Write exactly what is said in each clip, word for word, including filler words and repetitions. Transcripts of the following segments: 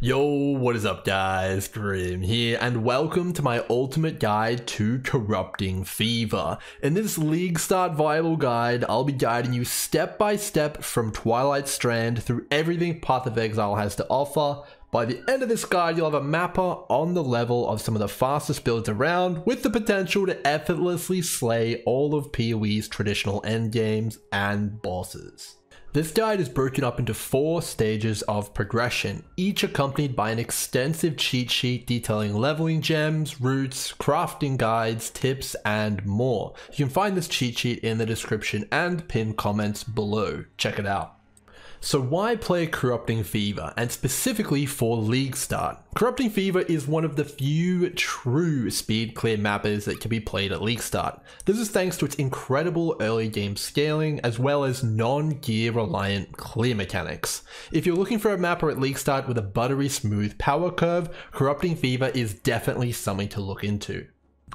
Yo, what is up guys, Grim here, and welcome to my ultimate guide to Corrupting Fever. In this League Start Viable guide, I'll be guiding you step by step from Twilight Strand through everything Path of Exile has to offer. By the end of this guide, you'll have a mapper on the level of some of the fastest builds around, with the potential to effortlessly slay all of PoE's traditional endgames and bosses. This guide is broken up into four stages of progression, each accompanied by an extensive cheat sheet detailing leveling gems, routes, crafting guides, tips, and more. You can find this cheat sheet in the description and pinned comments below. Check it out. So why play Corrupting Fever, and specifically for League Start? Corrupting Fever is one of the few true speed clear mappers that can be played at League Start. This is thanks to its incredible early game scaling as well as non-gear reliant clear mechanics. If you're looking for a mapper at League Start with a buttery smooth power curve, Corrupting Fever is definitely something to look into.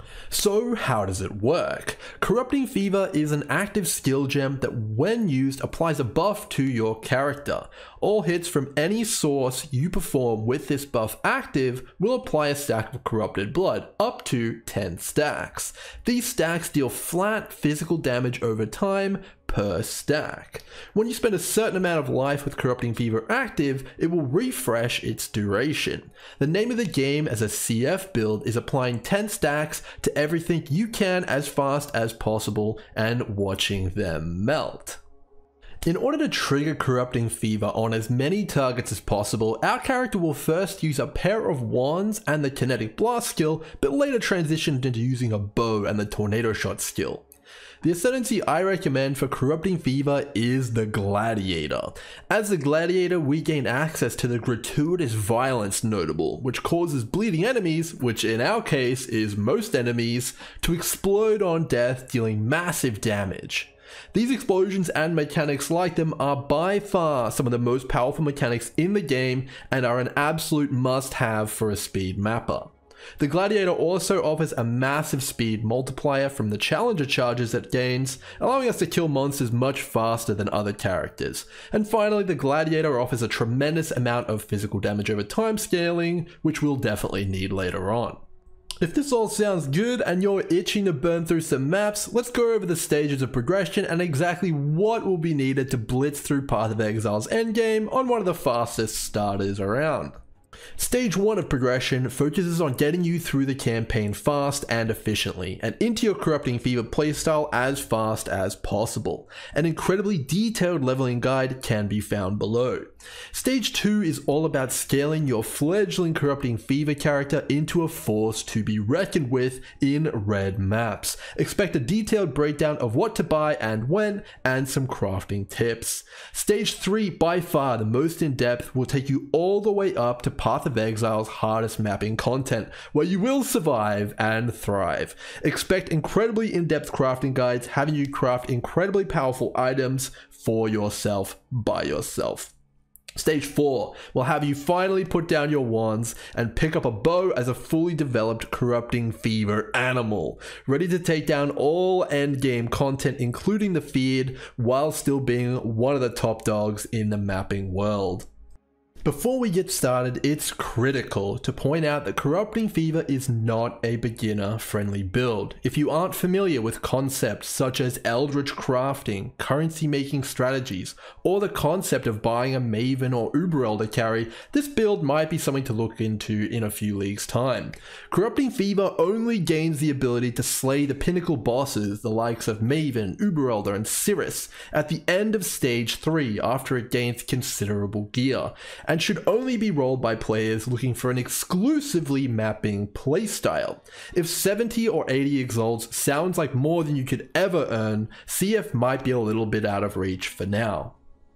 So how does it work? Corrupting Fever is an active skill gem that when used applies a buff to your character. All hits from any source you perform with this buff active will apply a stack of corrupted blood, up to ten stacks. These stacks deal flat physical damage over time per stack. When you spend a certain amount of life with Corrupting Fever active, it will refresh its duration. The name of the game as a C F build is applying ten stacks to everything you can as fast as possible and watching them melt. In order to trigger Corrupting Fever on as many targets as possible, our character will first use a pair of wands and the kinetic blast skill, but later transitioned into using a bow and the tornado shot skill. The Ascendency I recommend for Corrupting Fever is the Gladiator. As the Gladiator, we gain access to the gratuitous violence notable, which causes bleeding enemies, which in our case is most enemies, to explode on death, dealing massive damage. These explosions and mechanics like them are by far some of the most powerful mechanics in the game and are an absolute must-have for a speed mapper. The Gladiator also offers a massive speed multiplier from the challenger charges it gains, allowing us to kill monsters much faster than other characters. And finally, the Gladiator offers a tremendous amount of physical damage over time scaling, which we'll definitely need later on. If this all sounds good and you're itching to burn through some maps, let's go over the stages of progression and exactly what will be needed to blitz through Path of Exile's endgame on one of the fastest starters around. Stage one of progression focuses on getting you through the campaign fast and efficiently, and into your Corrupting Fever playstyle as fast as possible. An incredibly detailed leveling guide can be found below. Stage two is all about scaling your fledgling Corrupting Fever character into a force to be reckoned with in red maps. Expect a detailed breakdown of what to buy and when, and some crafting tips. Stage three, by far the most in-depth, will take you all the way up to Path of Exile's hardest mapping content, where you will survive and thrive. Expect incredibly in-depth crafting guides having you craft incredibly powerful items for yourself by yourself. Stage four will have you finally put down your wands and pick up a bow as a fully developed Corrupting Fever animal, ready to take down all endgame content including the feared, while still being one of the top dogs in the mapping world. Before we get started, it's critical to point out that Corrupting Fever is not a beginner-friendly build. If you aren't familiar with concepts such as eldritch crafting, currency-making strategies, or the concept of buying a Maven or Uber Elder carry, this build might be something to look into in a few leagues' time. Corrupting Fever only gains the ability to slay the pinnacle bosses, the likes of Maven, Uber Elder, and Cirrus, at the end of Stage three after it gains considerable gear, and should only be rolled by players looking for an exclusively mapping playstyle. If seventy or eighty exalts sounds like more than you could ever earn, C F might be a little bit out of reach for now.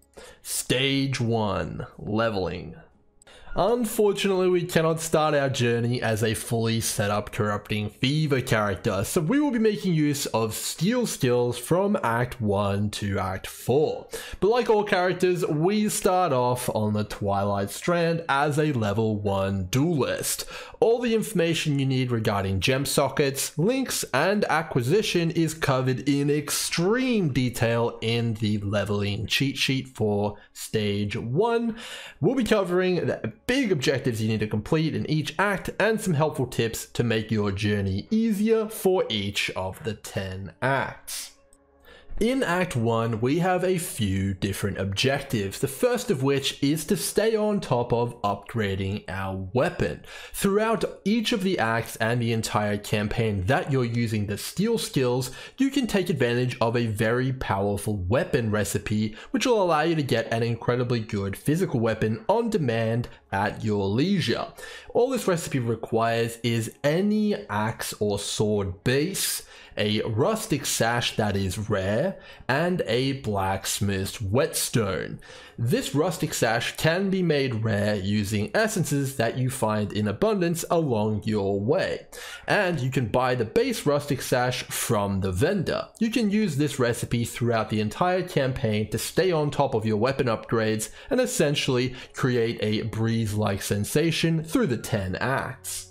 Stage one, leveling. Unfortunately, we cannot start our journey as a fully set up Corrupting Fever character, so we will be making use of steal skills from Act one to Act four. But like all characters, we start off on the Twilight Strand as a level one duelist. All the information you need regarding gem sockets, links, and acquisition is covered in extreme detail in the leveling cheat sheet for Stage one. We'll be covering the big objectives you need to complete in each act, and some helpful tips to make your journey easier for each of the ten acts. In Act one, we have a few different objectives, the first of which is to stay on top of upgrading our weapon. Throughout each of the acts and the entire campaign that you're using the steel skills, you can take advantage of a very powerful weapon recipe, which will allow you to get an incredibly good physical weapon on demand at your leisure. All this recipe requires is any axe or sword base, a rustic sash that is rare, and a blacksmith's whetstone. This rustic sash can be made rare using essences that you find in abundance along your way, and you can buy the base rustic sash from the vendor. You can use this recipe throughout the entire campaign to stay on top of your weapon upgrades and essentially create a breeze-like sensation through the ten acts.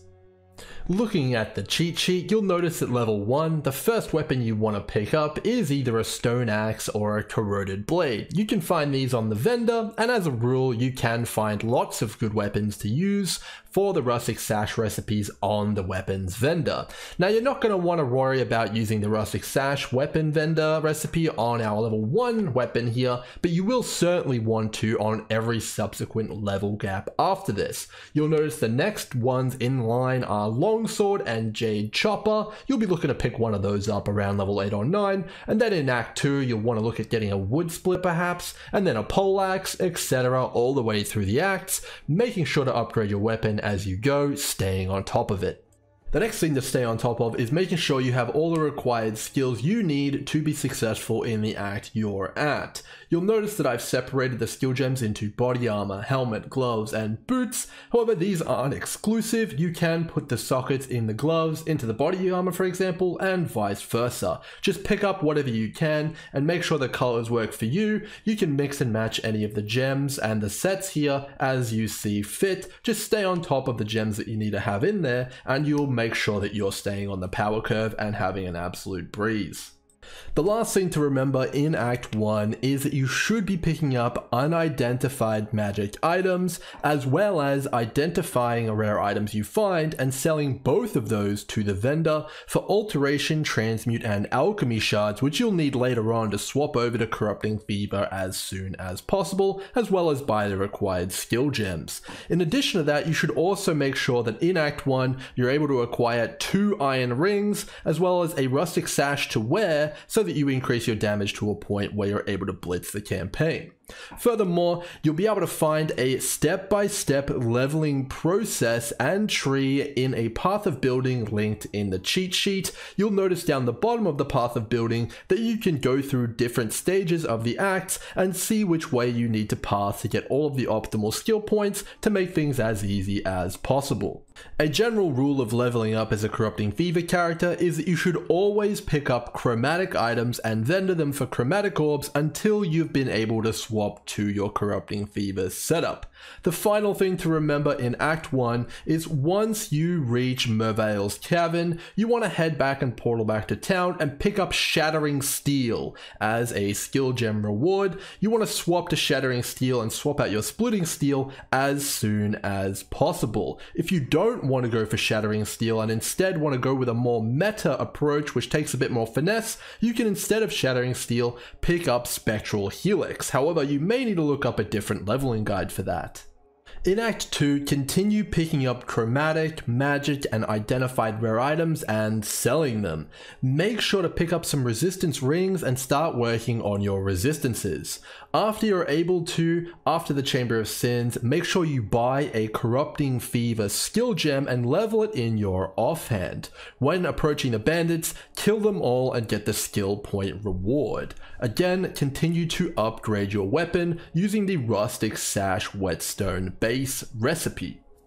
Looking at the cheat sheet, you'll notice at level one, the first weapon you want to pick up is either a stone axe or a corroded blade. You can find these on the vendor, and as a rule, you can find lots of good weapons to use for the rustic sash recipes on the weapons vendor. Now, you're not going to want to worry about using the rustic sash weapon vendor recipe on our level one weapon here, but you will certainly want to on every subsequent level gap after this. You'll notice the next ones in line are longsword and jade chopper. You'll be looking to pick one of those up around level eight or nine, and then in Act two, you'll want to look at getting a wood split perhaps, and then a poleaxe, et cetera, all the way through the acts, making sure to upgrade your weapon as you go, staying on top of it. The next thing to stay on top of is making sure you have all the required skills you need to be successful in the act you're at. You'll notice that I've separated the skill gems into body armor, helmet, gloves, and boots. However, these aren't exclusive. You can put the sockets in the gloves into the body armor, for example, and vice versa. Just pick up whatever you can and make sure the colors work for you. You can mix and match any of the gems and the sets here as you see fit. Just stay on top of the gems that you need to have in there, and you'll make sure that you're staying on the power curve and having an absolute breeze. The last thing to remember in Act one is that you should be picking up unidentified magic items, as well as identifying rare items you find and selling both of those to the vendor for alteration, transmute, and alchemy shards, which you'll need later on to swap over to corrupting fever as soon as possible, as well as buy the required skill gems. In addition to that, you should also make sure that in Act one you're able to acquire two iron rings, as well as a rustic sash to wear, so that you increase your damage to a point where you're able to blitz the campaign. Furthermore, you'll be able to find a step-by-step leveling process and tree in a path of building linked in the cheat sheet. You'll notice down the bottom of the path of building that you can go through different stages of the acts and see which way you need to pass to get all of the optimal skill points to make things as easy as possible. A general rule of leveling up as a corrupting fever character is that you should always pick up chromatic items and vendor them for chromatic orbs until you've been able to swap to your corrupting fever setup. The final thing to remember in Act one is once you reach Merveil's Cavern, you want to head back and portal back to town and pick up Shattering Steel as a skill gem reward. You want to swap to Shattering Steel and swap out your Splitting Steel as soon as possible. If you don't want to go for Shattering Steel and instead want to go with a more meta approach which takes a bit more finesse, you can instead of Shattering Steel pick up Spectral Helix. However, you may need to look up a different leveling guide for that. In Act two, continue picking up chromatic, magic, and identified rare items and selling them. Make sure to pick up some resistance rings and start working on your resistances. After you're able to, after the Chamber of Sins, make sure you buy a Corrupting Fever skill gem and level it in your offhand. When approaching the bandits, kill them all and get the skill point reward. Again, continue to upgrade your weapon using the Rustic Sash Whetstone base recipe.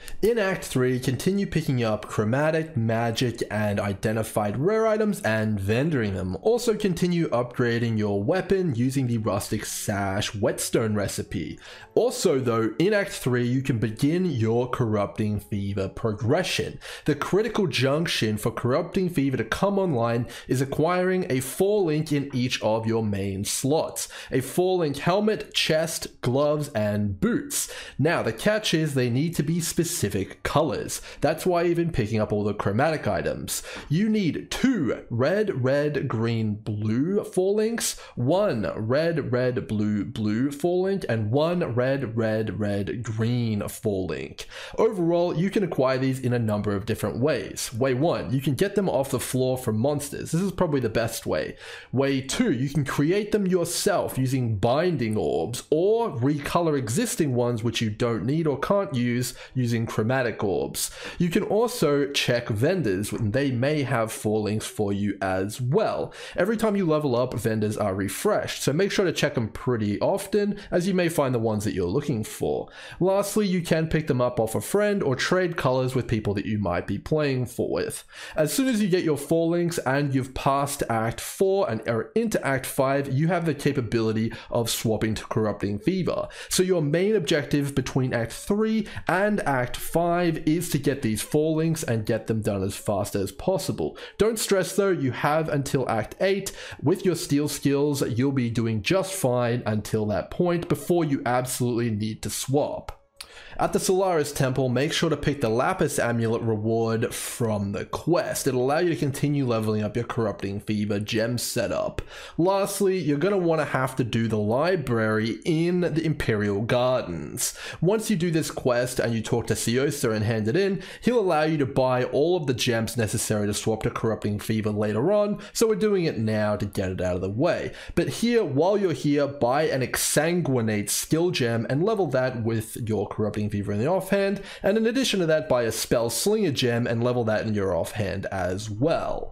In Act three, continue picking up chromatic, magic, and identified rare items and vendoring them. Also continue upgrading your weapon using the rustic sash whetstone recipe. Also though, in Act three, you can begin your corrupting fever progression. The critical junction for corrupting fever to come online is acquiring a four link in each of your main slots. A four link helmet, chest, gloves, and boots. Now the catch is they need to be specific colors. That's why you've been picking up all the chromatic items. You need two red, red, green, blue four links, one red, red, blue, blue four link, and one red, red, red, green four link. Overall, you can acquire these in a number of different ways. Way one, you can get them off the floor from monsters. This is probably the best way. Way two, you can create them yourself using binding orbs, or recolor existing ones which you don't need or can't use using chromatic orbs. You can also check vendors, they may have four links for you as well. Every time you level up, vendors are refreshed, so make sure to check them pretty often, as you may find the ones that you're looking for. Lastly, you can pick them up off a friend or trade colors with people that you might be playing for with. As soon as you get your four links and you've passed Act four and are into Act five, you have the capability of swapping to Corrupting Fever. So your main objective between Act three and Act five is to get these four links and get them done as fast as possible. Don't stress though, you have until Act eight. With your steel skills, you'll be doing just fine until that point before you absolutely need to swap. At the Solaris Temple, make sure to pick the Lapis Amulet reward from the quest. It'll allow you to continue leveling up your Corrupting Fever gem setup. Lastly, you're going to want to have to do the library in the Imperial Gardens. Once you do this quest and you talk to Siosa and hand it in, he'll allow you to buy all of the gems necessary to swap to Corrupting Fever later on, so we're doing it now to get it out of the way. But here, while you're here, buy an Exsanguinate skill gem and level that with your Corrupting Fever in the offhand, and in addition to that, buy a Spell Slinger gem and level that in your offhand as well.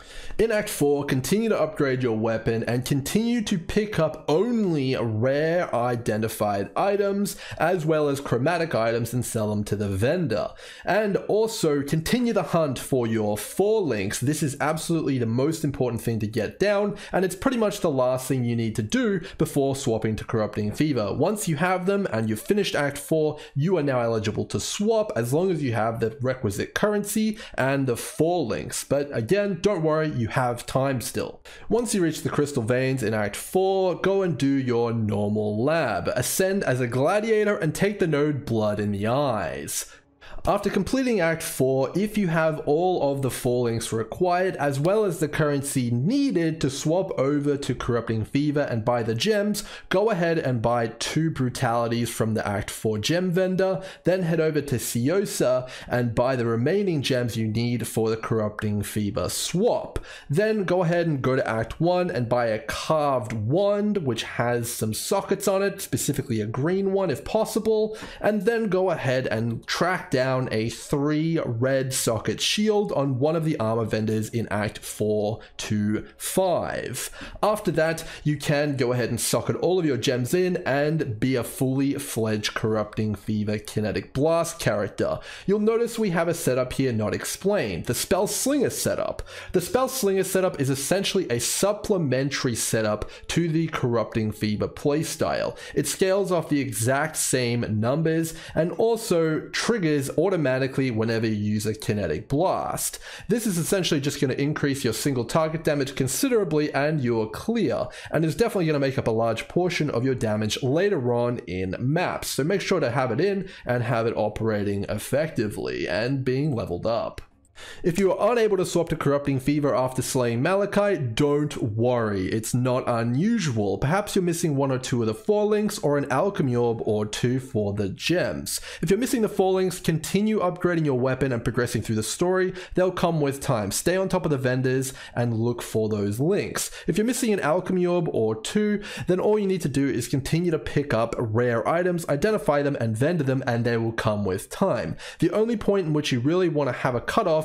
In Act four, continue to upgrade your weapon and continue to pick up only rare identified items as well as chromatic items and sell them to the vendor. And also continue the hunt for your four links. This is absolutely the most important thing to get down, and it's pretty much the last thing you need to do before swapping to Corrupting Fever. Once you have them and you've finished Act four, you are now eligible to swap as long as you have the requisite currency and the four links. But again, don't worry, you have time still. Once you reach the Crystal Veins in Act four, go and do your normal lab. Ascend as a gladiator and take the node Blood in the Eyes. After completing Act four, if you have all of the four links required as well as the currency needed to swap over to Corrupting Fever and buy the gems, go ahead and buy two brutalities from the Act four gem vendor, then head over to Siosa and buy the remaining gems you need for the Corrupting Fever swap. Then go ahead and go to Act one and buy a carved wand which has some sockets on it, specifically a green one if possible, and then go ahead and track down a three red socket shield on one of the armor vendors in Act four to five. After that, you can go ahead and socket all of your gems in and be a fully fledged Corrupting Fever Kinetic Blast character. You'll notice we have a setup here not explained, the Spell Slinger setup. The Spell Slinger setup is essentially a supplementary setup to the Corrupting Fever playstyle. It scales off the exact same numbers and also triggers automatically whenever you use a Kinetic Blast. This is essentially just going to increase your single target damage considerably and you're clear, and is definitely going to make up a large portion of your damage later on in maps, so make sure to have it in and have it operating effectively and being leveled up. If you are unable to swap to Corrupting Fever after slaying Malachite, don't worry, it's not unusual. Perhaps you're missing one or two of the four links or an alchemy orb or two for the gems. If you're missing the four links, continue upgrading your weapon and progressing through the story. They'll come with time. Stay on top of the vendors and look for those links. If you're missing an alchemy orb or two, then all you need to do is continue to pick up rare items, identify them and vendor them, and they will come with time. The only point in which you really want to have a cutoff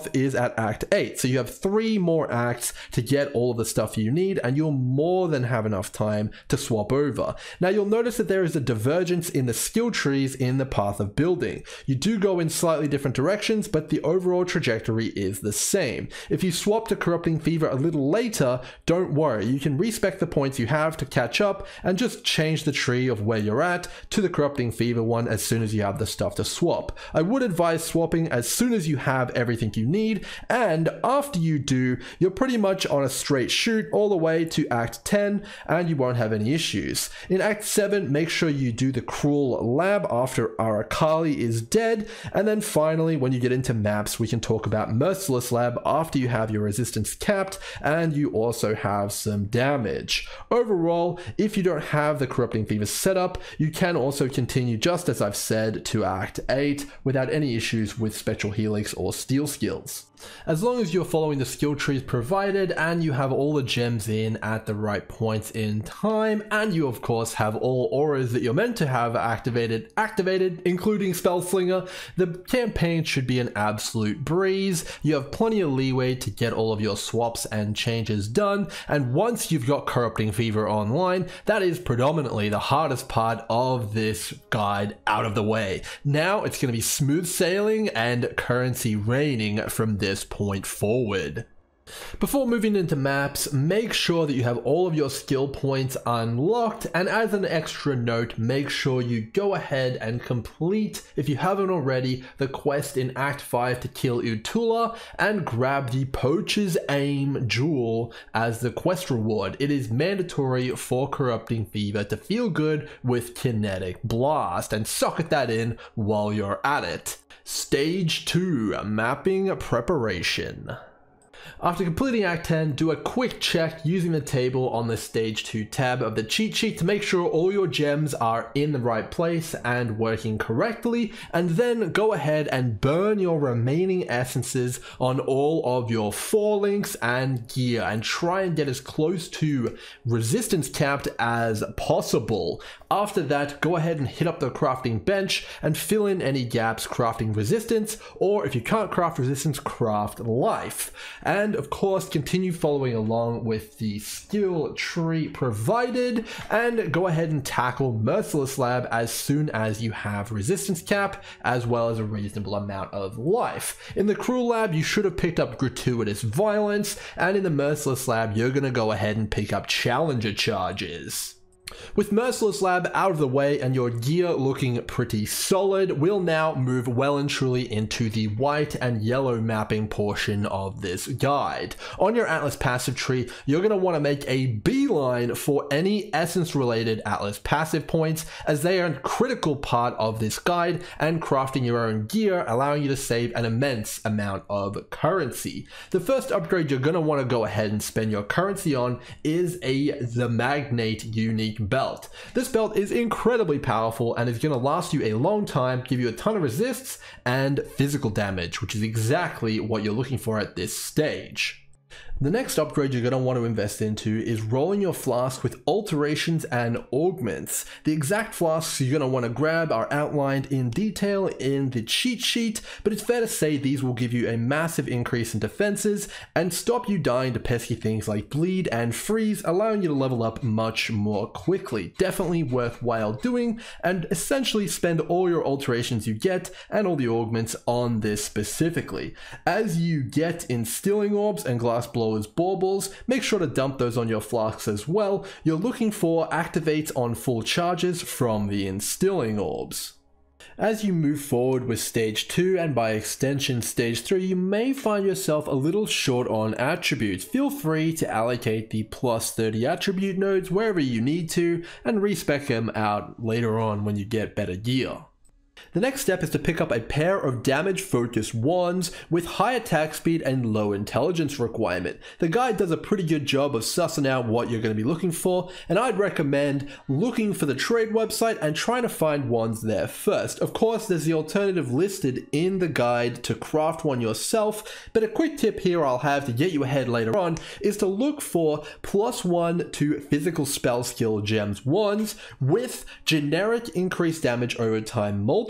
off is at Act eight. So you have three more acts to get all of the stuff you need, and you'll more than have enough time to swap over. Now you'll notice that there is a divergence in the skill trees in the path of building. You do go in slightly different directions, but the overall trajectory is the same. If you swap to Corrupting Fever a little later, don't worry, you can respec the points you have to catch up and just change the tree of where you're at to the Corrupting Fever one as soon as you have the stuff to swap. I would advise swapping as soon as you have everything you need, and after you do, you're pretty much on a straight shoot all the way to Act ten, and you won't have any issues. In Act seven, make sure you do the Cruel Lab after Arakali is dead, and then finally, when you get into maps, we can talk about Merciless Lab after you have your resistance capped, and you also have some damage. Overall, if you don't have the Corrupting Fever set up, you can also continue just as I've said to Act eight without any issues with Spectral Helix or Steel skills. As long as you're following the skill trees provided and you have all the gems in at the right points in time, and you of course have all auras that you're meant to have activated, activated, including Spellslinger, the campaign should be an absolute breeze. You have plenty of leeway to get all of your swaps and changes done, and once you've got Corrupting Fever online, that is predominantly the hardest part of this guide out of the way. Now it's going to be smooth sailing and currency raining from this point forward. Before moving into maps, make sure that you have all of your skill points unlocked, and as an extra note, make sure you go ahead and complete, if you haven't already, the quest in Act five to kill Utula and grab the Poacher's Aim jewel as the quest reward. It is mandatory for Corrupting Fever to feel good with Kinetic Blast, and socket that in while you're at it. Stage two, Mapping Preparation. After completing Act ten, do a quick check using the table on the Stage two tab of the cheat sheet to make sure all your gems are in the right place and working correctly, and then go ahead and burn your remaining essences on all of your four links and gear, and try and get as close to resistance capped as possible. After that, go ahead and hit up the crafting bench and fill in any gaps crafting resistance, or if you can't craft resistance, craft life. And of course, continue following along with the skill tree provided, and go ahead and tackle Merciless Lab as soon as you have resistance cap, as well as a reasonable amount of life. In the Cruel Lab, you should have picked up Gratuitous Violence, and in the Merciless Lab, you're going to go ahead and pick up Challenger Charges. With Merciless Lab out of the way and your gear looking pretty solid, we'll now move well and truly into the white and yellow mapping portion of this guide. On your Atlas passive tree, you're going to want to make a beeline for any essence related Atlas passive points, as they are a critical part of this guide and crafting your own gear, allowing you to save an immense amount of currency. The first upgrade you're going to want to go ahead and spend your currency on is a the Magnate unique belt. This belt is incredibly powerful and is going to last you a long time, give you a ton of resists and physical damage, which is exactly what you're looking for at this stage. The next upgrade you're going to want to invest into is rolling your flask with alterations and augments. The exact flasks you're going to want to grab are outlined in detail in the cheat sheet, but it's fair to say these will give you a massive increase in defenses and stop you dying to pesky things like bleed and freeze, allowing you to level up much more quickly. Definitely worthwhile doing, and essentially spend all your alterations you get and all the augments on this specifically. As you get Instilling Orbs and Glass Blowers baubles, make sure to dump those on your flasks as well. You're looking for activates on full charges from the Instilling Orbs. As you move forward with stage two and by extension stage three, you may find yourself a little short on attributes. Feel free to allocate the plus thirty attribute nodes wherever you need to and respec them out later on when you get better gear. The next step is to pick up a pair of damage focused wands with high attack speed and low intelligence requirement. The guide does a pretty good job of sussing out what you're going to be looking for, and I'd recommend looking for the trade website and trying to find wands there first. Of course, there's the alternative listed in the guide to craft one yourself, but a quick tip here I'll have to get you ahead later on is to look for plus one to physical spell skill gems wands with generic increased damage over time multiplier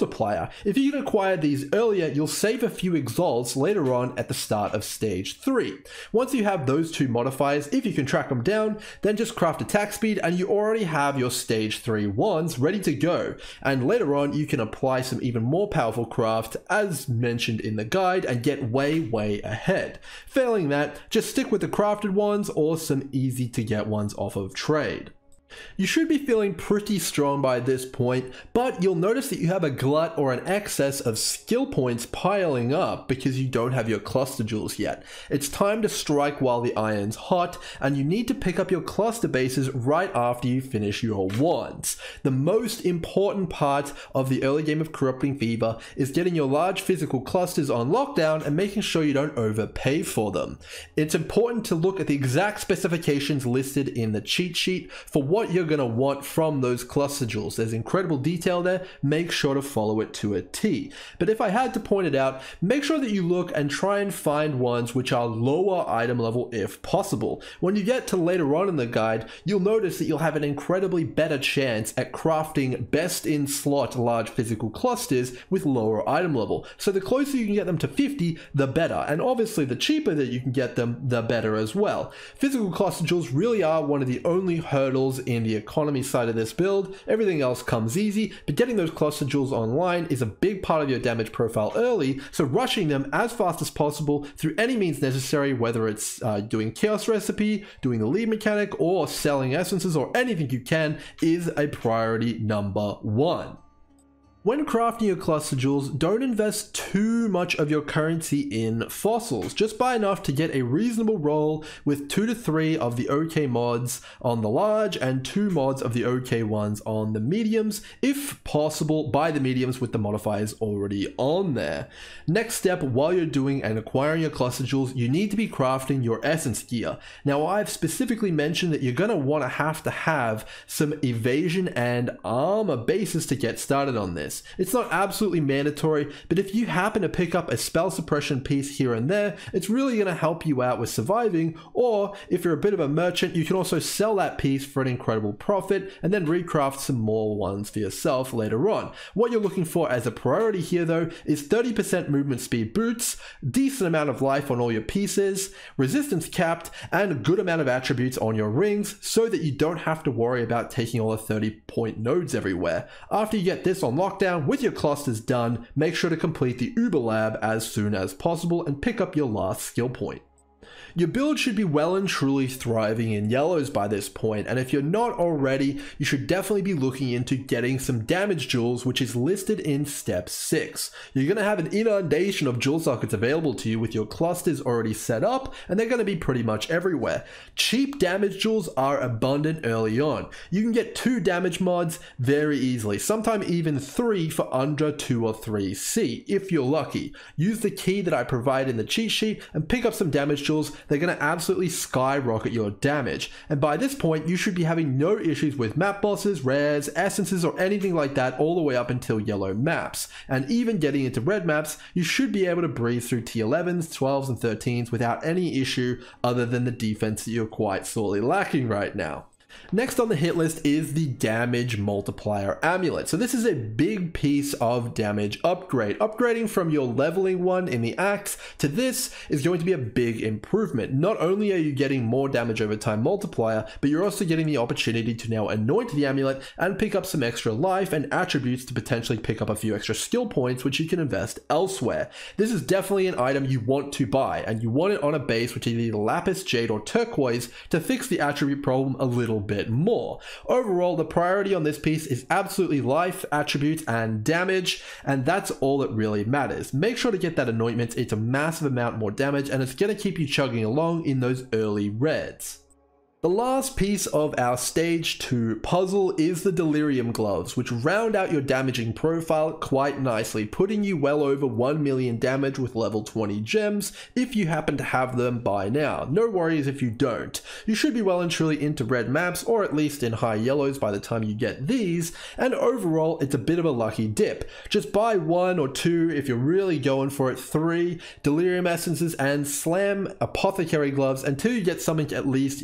Multiplier. If you can acquire these earlier, you'll save a few exalts later on at the start of stage three. Once you have those two modifiers, if you can track them down, then just craft attack speed and you already have your stage three wands ready to go. And later on, you can apply some even more powerful craft as mentioned in the guide and get way, way ahead. Failing that, just stick with the crafted ones or some easy to get ones off of trade. You should be feeling pretty strong by this point, but you'll notice that you have a glut or an excess of skill points piling up because you don't have your cluster jewels yet. It's time to strike while the iron's hot, and you need to pick up your cluster bases right after you finish your wands. The most important part of the early game of Corrupting Fever is getting your large physical clusters on lockdown and making sure you don't overpay for them. It's important to look at the exact specifications listed in the cheat sheet for what you're going to want from those cluster jewels. There's incredible detail there. Make sure to follow it to a T. But if I had to point it out, make sure that you look and try and find ones which are lower item level if possible. When you get to later on in the guide, you'll notice that you'll have an incredibly better chance at crafting best in slot large physical clusters with lower item level. So the closer you can get them to fifty, the better. And obviously the cheaper that you can get them, the better as well. Physical cluster jewels really are one of the only hurdles in in the economy side of this build. Everything else comes easy, but getting those cluster jewels online is a big part of your damage profile early, so rushing them as fast as possible through any means necessary, whether it's uh, doing chaos recipe, doing the lead mechanic, or selling essences, or anything you can, is a priority number one. When crafting your cluster jewels, don't invest too much of your currency in fossils. Just buy enough to get a reasonable roll with two to three of the OK mods on the large and two mods of the OK ones on the mediums. If possible, buy the mediums with the modifiers already on there. Next step, while you're doing and acquiring your cluster jewels, you need to be crafting your essence gear. Now, I've specifically mentioned that you're going to want to have to have some evasion and armor bases to get started on this. It's not absolutely mandatory, but if you happen to pick up a spell suppression piece here and there, it's really going to help you out with surviving, or if you're a bit of a merchant, you can also sell that piece for an incredible profit and then recraft some more ones for yourself later on. What you're looking for as a priority here though is thirty percent movement speed boots, decent amount of life on all your pieces, resistance capped, and a good amount of attributes on your rings so that you don't have to worry about taking all the thirty point nodes everywhere. After you get this on lockdown, with your clusters done, make sure to complete the Uber Lab as soon as possible and pick up your last skill point. Your build should be well and truly thriving in yellows by this point, and if you're not already, you should definitely be looking into getting some damage jewels, which is listed in step six. You're going to have an inundation of jewel sockets available to you with your clusters already set up, and they're going to be pretty much everywhere. Cheap damage jewels are abundant early on. You can get two damage mods very easily, sometimes even three for under two or three C, if you're lucky. Use the key that I provide in the cheat sheet and pick up some damage jewels. They're going to absolutely skyrocket your damage, and by this point you should be having no issues with map bosses, rares, essences, or anything like that all the way up until yellow maps. And even getting into red maps, you should be able to breeze through T elevens, twelves, and thirteens without any issue other than the defense that you're quite sorely lacking right now. Next on the hit list is the damage multiplier amulet. So this is a big piece of damage upgrade. Upgrading from your leveling one in the axe to this is going to be a big improvement. Not only are you getting more damage over time multiplier, but you're also getting the opportunity to now anoint the amulet and pick up some extra life and attributes to potentially pick up a few extra skill points, which you can invest elsewhere. This is definitely an item you want to buy, and you want it on a base which is either lapis, jade, or turquoise to fix the attribute problem a little bit more. Overall, the priority on this piece is absolutely life, attributes, and damage, and that's all that really matters. Make sure to get that anointment. It's a massive amount more damage, and it's going to keep you chugging along in those early reds. The last piece of our stage two puzzle is the Delirium gloves, which round out your damaging profile quite nicely, putting you well over one million damage with level twenty gems if you happen to have them by now. No worries if you don't. You should be well and truly into red maps, or at least in high yellows by the time you get these, and overall it's a bit of a lucky dip. Just buy one or two if you're really going for it, three Delirium essences, and slam apothecary gloves until you get something at least usable.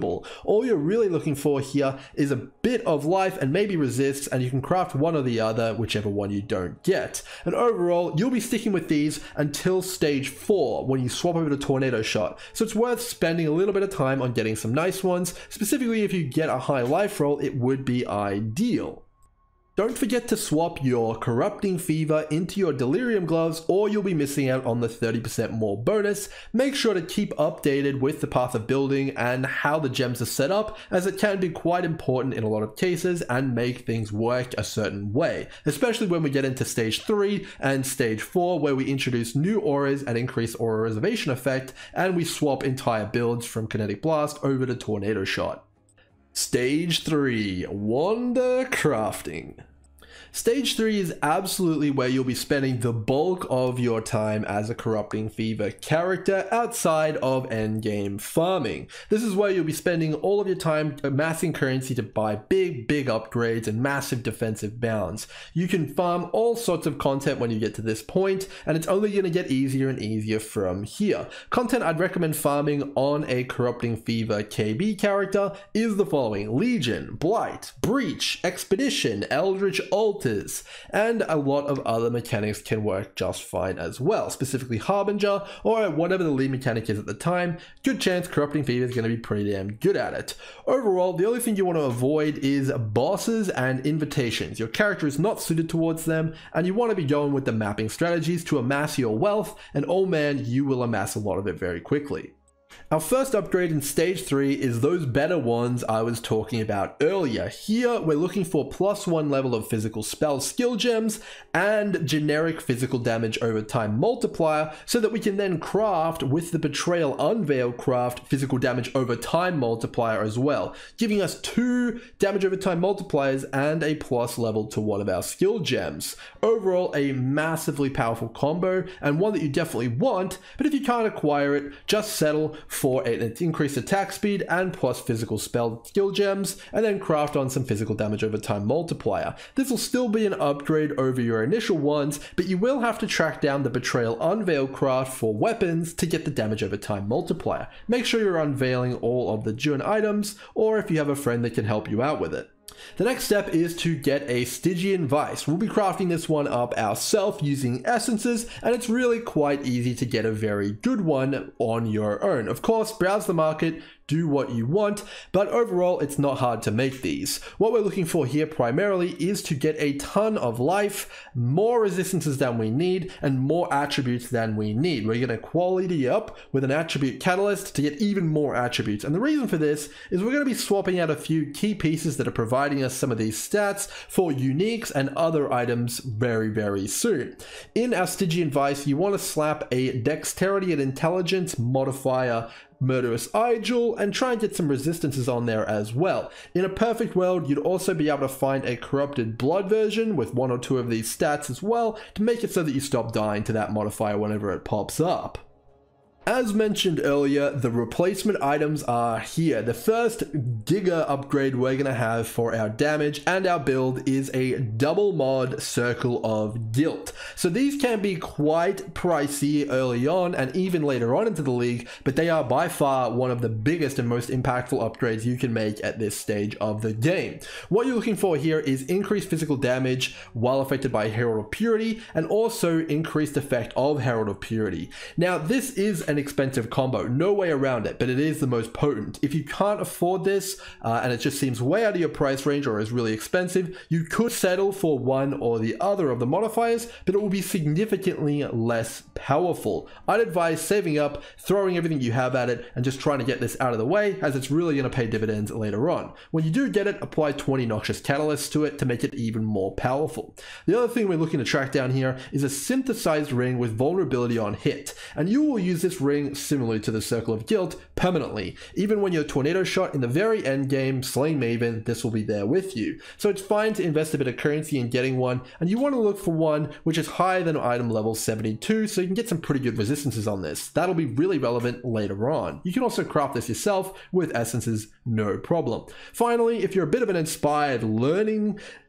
unbreakable. All you're really looking for here is a bit of life and maybe resists, and you can craft one or the other, whichever one you don't get. And overall, you'll be sticking with these until stage four, when you swap over to Tornado Shot. So it's worth spending a little bit of time on getting some nice ones. Specifically, if you get a high life roll, it would be ideal. Don't forget to swap your Corrupting Fever into your Delirium gloves, or you'll be missing out on the thirty percent more bonus. Make sure to keep updated with the path of building and how the gems are set up, as it can be quite important in a lot of cases and make things work a certain way, especially when we get into stage three and stage four, where we introduce new auras and increase aura reservation effect, and we swap entire builds from Kinetic Blast over to Tornado Shot. Stage three, Wonder Crafting. Stage three is absolutely where you'll be spending the bulk of your time as a Corrupting Fever character outside of endgame farming. This is where you'll be spending all of your time amassing currency to buy big, big upgrades and massive defensive bounds. You can farm all sorts of content when you get to this point, and it's only going to get easier and easier from here. Content I'd recommend farming on a Corrupting Fever K B character is the following: Legion, Blight, Breach, Expedition, Eldritch Altars, and a lot of other mechanics can work just fine as well, specifically Harbinger or whatever the lead mechanic is at the time. Good chance Corrupting Fever is going to be pretty damn good at it. Overall, the only thing you want to avoid is bosses and invitations. Your character is not suited towards them, and you want to be going with the mapping strategies to amass your wealth, and oh man, you will amass a lot of it very quickly. Our first upgrade in stage three is those better ones I was talking about earlier. Here we're looking for plus one level of physical spell skill gems and generic physical damage over time multiplier, so that we can then craft with the Betrayal Unveil craft physical damage over time multiplier as well, giving us two damage over time multipliers and a plus level to one of our skill gems. Overall, a massively powerful combo, and one that you definitely want, but if you can't acquire it, just settle for an increased attack speed and plus physical spell skill gems, and then craft on some physical damage over time multiplier. This will still be an upgrade over your initial ones, but you will have to track down the Betrayal Unveil craft for weapons to get the damage over time multiplier. Make sure you're unveiling all of the June items, or if you have a friend that can help you out with it. The next step is to get a Stygian Vice. We'll be crafting this one up ourselves using essences, and it's really quite easy to get a very good one on your own. Of course, browse the market, do what you want, but overall it's not hard to make these. What we're looking for here primarily is to get a ton of life, more resistances than we need, and more attributes than we need. We're going to quality up with an attribute catalyst to get even more attributes, and the reason for this is we're going to be swapping out a few key pieces that are providing us some of these stats for uniques and other items very, very soon. In our Stygian Vice, you want to slap a Dexterity and Intelligence modifier, Murderous Igel, and try and get some resistances on there as well. In a perfect world, you'd also be able to find a Corrupted Blood version with one or two of these stats as well, to make it so that you stop dying to that modifier whenever it pops up. As mentioned earlier, the replacement items are here. The first Giga upgrade we're going to have for our damage and our build is a double mod Circle of Guilt. So these can be quite pricey early on and even later on into the league, but they are by far one of the biggest and most impactful upgrades you can make at this stage of the game. What you're looking for here is increased physical damage while affected by Herald of Purity, and also increased effect of Herald of Purity. Now this is an expensive combo, no way around it, but it is the most potent. If you can't afford this uh, and it just seems way out of your price range or is really expensive, you could settle for one or the other of the modifiers, but it will be significantly less powerful. I'd advise saving up, throwing everything you have at it, and just trying to get this out of the way, as it's really going to pay dividends later on. When you do get it, apply twenty Noxious Catalysts to it to make it even more powerful. The other thing we're looking to track down here is a synthesized ring with vulnerability on hit, and you will use this ring similarly to the Circle of Guilt permanently. Even when you're Tornado Shot in the very end game, slaying Maven, this will be there with you. So it's fine to invest a bit of currency in getting one, and you want to look for one which is higher than item level seventy-two, so you can get some pretty good resistances on this. That'll be really relevant later on. You can also craft this yourself with essences, no problem. Finally, if you're a bit of an inspired learning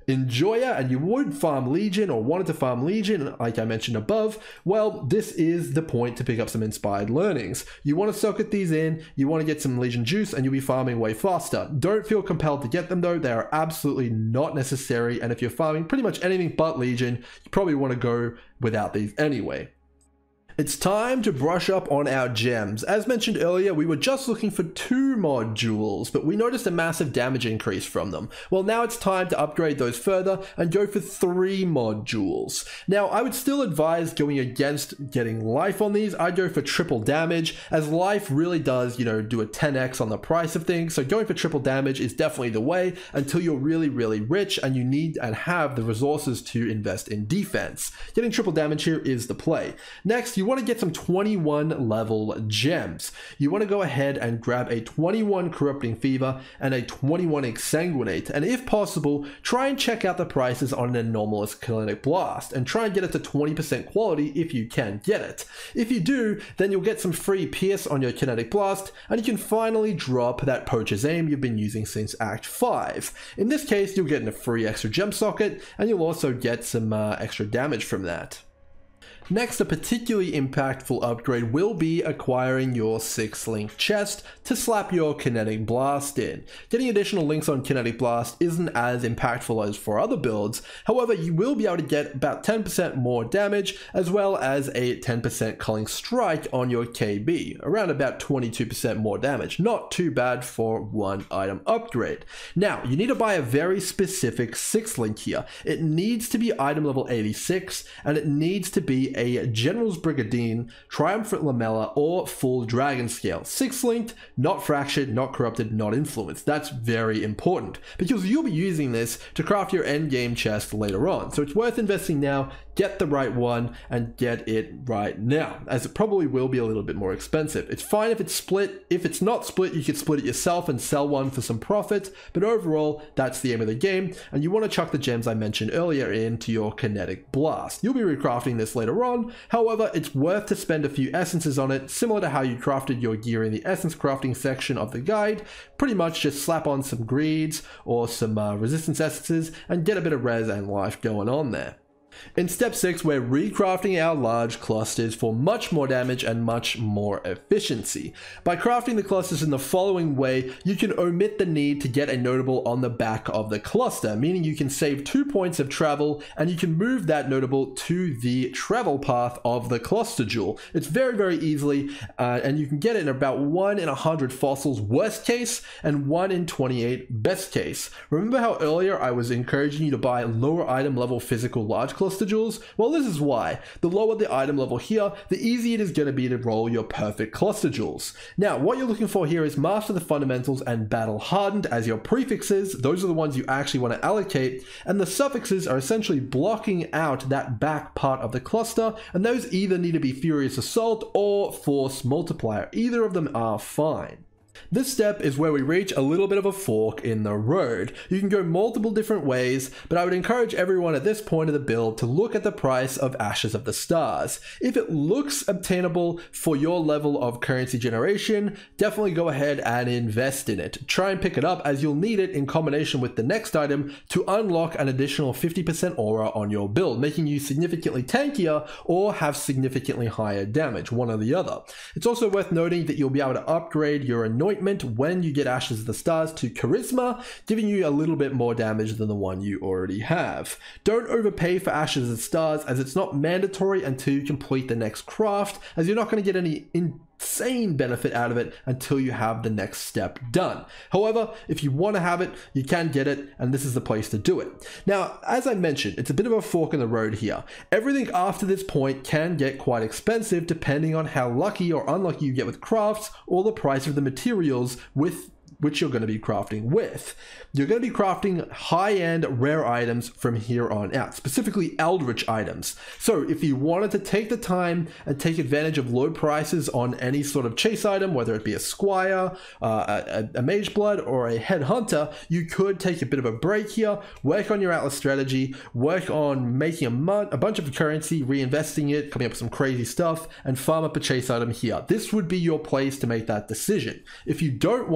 enjoyer and you would farm Legion or wanted to farm Legion, like I mentioned above, well, this is the point to pick up some inspired learnings. You want to socket these in, you want to get some Legion juice, and you'll be farming way faster. Don't feel compelled to get them though, they are absolutely not necessary, and if you're farming pretty much anything but Legion, you probably want to go without these anyway. It's time to brush up on our gems. As mentioned earlier, we were just looking for two modules, but we noticed a massive damage increase from them. Well, now it's time to upgrade those further and go for three modules. Now, I would still advise going against getting life on these. I'd go for triple damage, as life really does, you know, do a ten X on the price of things. So going for triple damage is definitely the way until you're really, really rich and you need and have the resources to invest in defense. Getting triple damage here is the play. Next, you want to get some twenty-one level gems. You want to go ahead and grab a twenty-one Corrupting Fever and a twenty-one Exsanguinate, and if possible, try and check out the prices on an anomalous Kinetic Blast and try and get it to twenty percent quality if you can get it. If you do, then you'll get some free Pierce on your Kinetic Blast and you can finally drop that Poacher's Aim you've been using since Act five. In this case, you'll get a free extra gem socket and you'll also get some uh, extra damage from that. Next, a particularly impactful upgrade will be acquiring your six link chest to slap your Kinetic Blast in. Getting additional links on Kinetic Blast isn't as impactful as for other builds, however you will be able to get about ten percent more damage as well as a ten percent culling strike on your K B, around about twenty-two percent more damage. Not too bad for one item upgrade. Now, you need to buy a very specific six link here. It needs to be item level eighty-six and it needs to be a General's Brigandine, Triumphant Lamella, or full Dragon Scale. Six linked, not fractured, not corrupted, not influenced. That's very important because you'll be using this to craft your endgame chest later on. So it's worth investing now, get the right one, and get it right now, as it probably will be a little bit more expensive. It's fine if it's split. If it's not split, you could split it yourself and sell one for some profit, but overall, that's the aim of the game, and you want to chuck the gems I mentioned earlier into your Kinetic Blast. You'll be recrafting this later on, however, it's worth to spend a few essences on it, similar to how you crafted your gear in the essence crafting section of the guide. Pretty much just slap on some greeds or some uh, resistance essences and get a bit of res and life going on there. In step six, we're recrafting our large clusters for much more damage and much more efficiency. By crafting the clusters in the following way, you can omit the need to get a notable on the back of the cluster, meaning you can save two points of travel and you can move that notable to the travel path of the cluster jewel. It's very, very easily, uh, and you can get it in about one in a hundred fossils worst case and one in twenty-eight best case. Remember how earlier I was encouraging you to buy lower item level physical large clusters? Cluster jewels? Well, this is why. The lower the item level here, the easier it is going to be to roll your perfect cluster jewels. Now, what you're looking for here is Master the Fundamentals and Battle Hardened as your prefixes. Those are the ones you actually want to allocate, and the suffixes are essentially blocking out that back part of the cluster, and those either need to be Furious Assault or Force Multiplier. Either of them are fine. This step is where we reach a little bit of a fork in the road. You can go multiple different ways, but I would encourage everyone at this point of the build to look at the price of Ashes of the Stars. If it looks obtainable for your level of currency generation, definitely go ahead and invest in it. Try and pick it up as you'll need it in combination with the next item to unlock an additional fifty percent aura on your build, making you significantly tankier or have significantly higher damage, one or the other. It's also worth noting that you'll be able to upgrade your anointment when you get Ashes of the Stars to Charisma, giving you a little bit more damage than the one you already have. Don't overpay for Ashes of the Stars as it's not mandatory until you complete the next craft, as you're not going to get any insane benefit out of it until you have the next step done. However, if you want to have it, you can get it, and this is the place to do it. Now, as I mentioned, it's a bit of a fork in the road here. Everything after this point can get quite expensive depending on how lucky or unlucky you get with crafts or the price of the materials with which you're going to be crafting with. You're going to be crafting high-end rare items from here on out, specifically eldritch items. So if you wanted to take the time and take advantage of low prices on any sort of chase item, whether it be a squire, uh, a, a mage blood, or a headhunter, you could take a bit of a break here, work on your Atlas strategy, work on making a, a bunch of currency, reinvesting it, coming up with some crazy stuff, and farm up a chase item here. This would be your place to make that decision. If you don't want to and you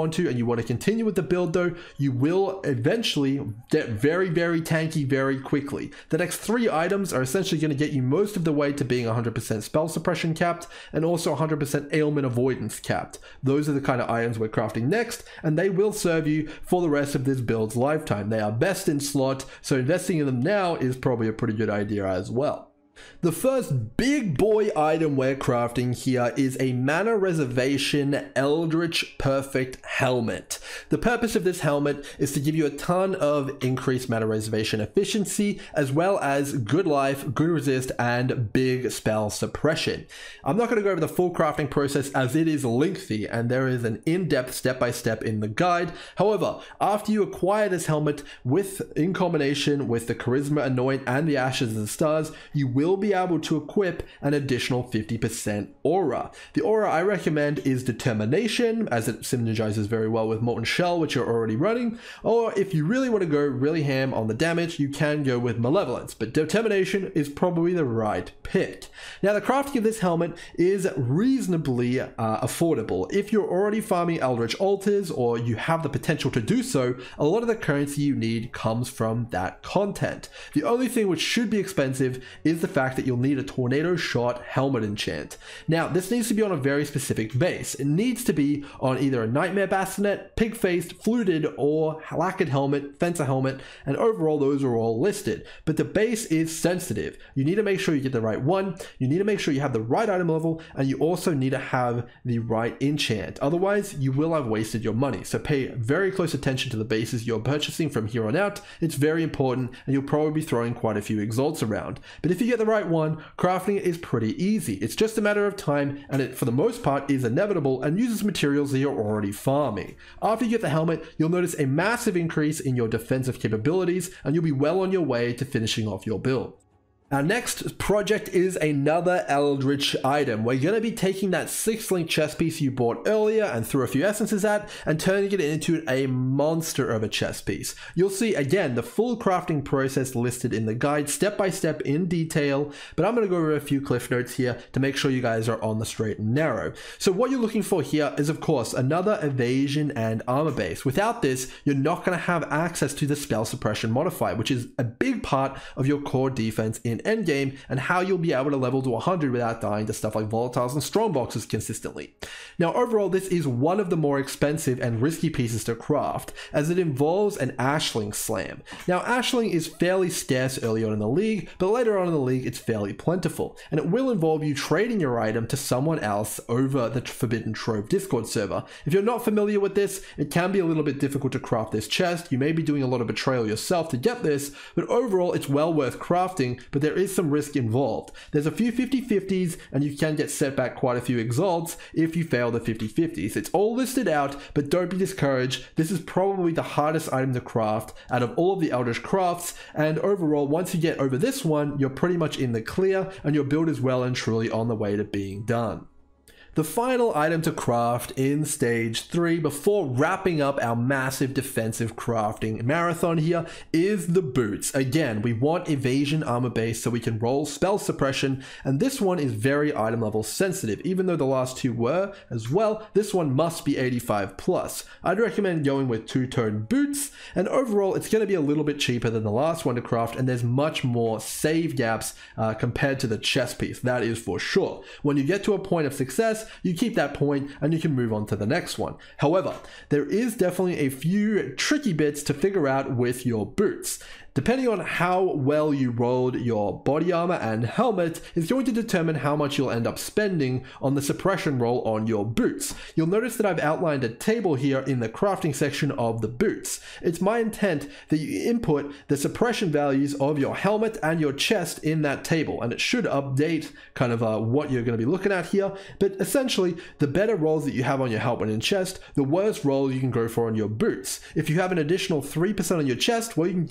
want to continue with the build though, you will eventually get very, very tanky very quickly. The next three items are essentially going to get you most of the way to being one hundred percent spell suppression capped and also one hundred percent ailment avoidance capped. Those are the kind of items we're crafting next, and they will serve you for the rest of this build's lifetime. They are best in slot, so investing in them now is probably a pretty good idea as well. The first big boy item we're crafting here is a mana reservation eldritch perfect helmet. The purpose of this helmet is to give you a ton of increased mana reservation efficiency, as well as good life, good resist, and big spell suppression. I'm not going to go over the full crafting process as it is lengthy and there is an in-depth step-by-step in the guide. However, after you acquire this helmet with in combination with the charisma anoint and the ashes of the stars, you will be able to equip an additional fifty percent aura. The aura I recommend is determination, as it synergizes very well with molten shell, which you're already running, or if you really want to go really ham on the damage, you can go with malevolence, but determination is probably the right pick. Now the crafting of this helmet is reasonably uh, affordable. If you're already farming eldritch altars or you have the potential to do so, a lot of the currency you need comes from that content. The only thing which should be expensive is the fact that you'll need a tornado shot helmet enchant. Now this needs to be on a very specific base. It needs to be on either a nightmare bassinet, pig-faced, fluted, or lacquered helmet, fencer helmet, and overall those are all listed. But the base is sensitive. You need to make sure you get the right one, you need to make sure you have the right item level, and you also need to have the right enchant. Otherwise you will have wasted your money. So pay very close attention to the bases you're purchasing from here on out. It's very important and you'll probably be throwing quite a few exalts around. But if you get the right one, crafting it is pretty easy. It's just a matter of time, and it for the most part is inevitable and uses materials that you're already farming. After you get the helmet, you'll notice a massive increase in your defensive capabilities and you'll be well on your way to finishing off your build. Our next project is another eldritch item. We're going to be taking that six link chest piece you bought earlier and threw a few essences at and turning it into a monster of a chest piece. You'll see again the full crafting process listed in the guide step by step in detail, but I'm going to go over a few cliff notes here to make sure you guys are on the straight and narrow. So what you're looking for here is of course another evasion and armor base. Without this, you're not going to have access to the spell suppression modifier, which is a big part of your core defense in endgame and how you'll be able to level to one hundred without dying to stuff like volatiles and strongboxes consistently. Now overall, this is one of the more expensive and risky pieces to craft, as it involves an ashling slam. Now ashling is fairly scarce early on in the league, but later on in the league it's fairly plentiful, and it will involve you trading your item to someone else over the Forbidden Trove Discord server. If you're not familiar with this, it can be a little bit difficult to craft this chest. You may be doing a lot of betrayal yourself to get this, but overall it's well worth crafting, but there is some risk involved. There's a few fifty fifties and you can get set back quite a few exalts if you fail the fifty fifties. It's all listed out, but don't be discouraged. This is probably the hardest item to craft out of all of the eldritch crafts, and overall once you get over this one, you're pretty much in the clear and your build is well and truly on the way to being done. The final item to craft in stage three before wrapping up our massive defensive crafting marathon here is the boots. Again, we want evasion armor base so we can roll spell suppression, and this one is very item level sensitive. Even though the last two were as well, this one must be eighty-five plus. I'd recommend going with two-tone boots, and overall it's going to be a little bit cheaper than the last one to craft, and there's much more save gaps uh, compared to the chest piece, that is for sure. When you get to a point of success, you keep that point and you can move on to the next one. However, there is definitely a few tricky bits to figure out with your boots. Depending on how well you rolled your body armor and helmet is going to determine how much you'll end up spending on the suppression roll on your boots. You'll notice that I've outlined a table here in the crafting section of the boots. It's my intent that you input the suppression values of your helmet and your chest in that table, and it should update kind of uh, what you're going to be looking at here. But essentially, the better rolls that you have on your helmet and chest, the worse rolls you can go for on your boots. If you have an additional three percent on your chest, well, you can settle for